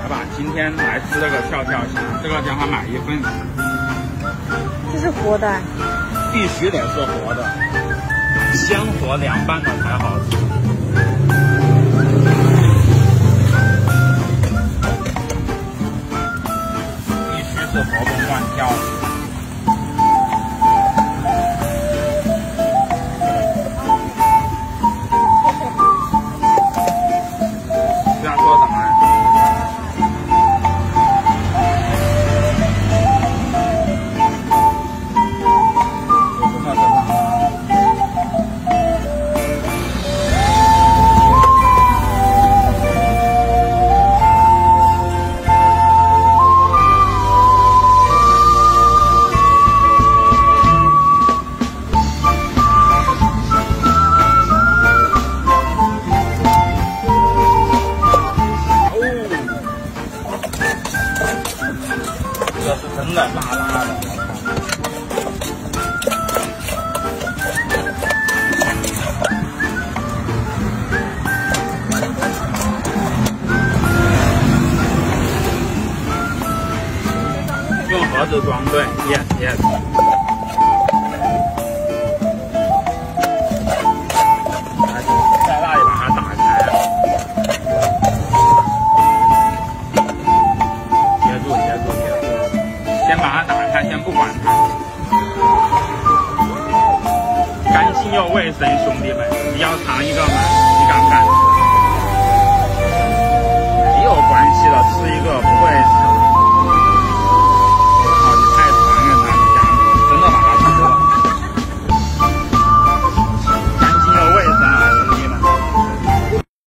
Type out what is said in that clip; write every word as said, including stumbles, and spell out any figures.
吧，今天来吃这个跳跳虾，这个叫他买一份。 这是活的？ 必须得是活的，鲜活凉拌的才好吃。必须是活蹦乱跳的。想说什么？这是真的辣辣的，用盒子装，对 ，yes yes。在那里把它打开。接住，接住，接住。先把它打开，先不管它，干净又卫生，兄弟们，你要尝一个吗？你敢不敢？